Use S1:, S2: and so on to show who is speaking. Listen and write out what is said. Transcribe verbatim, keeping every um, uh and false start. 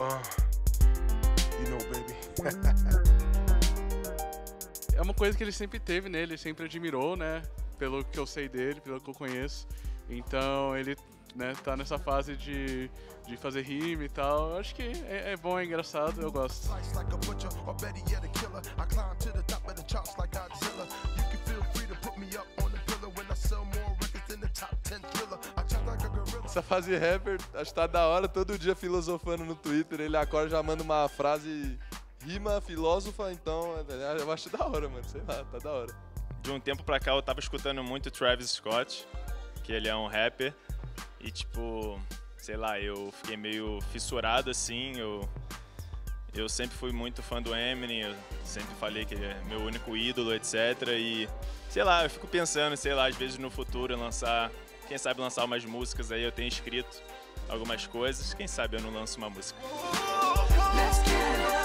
S1: Uh, you know, baby.
S2: É uma coisa que ele sempre teve, né? Ele sempre admirou, né? Pelo que eu sei dele, pelo que eu conheço. Então ele, né, tá nessa fase de, de fazer rima e tal. Eu acho que é, é bom, é engraçado, eu gosto.
S3: Essa fase rapper, acho que tá da hora, todo dia filosofando no Twitter, ele acorda já manda uma frase, rima, filósofa, então eu acho da hora, mano, sei lá, tá da hora.
S4: De um tempo pra cá eu tava escutando muito Travis Scott, que ele é um rapper, e tipo, sei lá, eu fiquei meio fissurado assim, eu, eu sempre fui muito fã do Eminem, eu sempre falei que ele é meu único ídolo, etcétera. E sei lá, eu fico pensando, sei lá, às vezes no futuro lançar, quem sabe lançar umas músicas aí, eu tenho escrito algumas coisas, quem sabe eu não lanço uma música.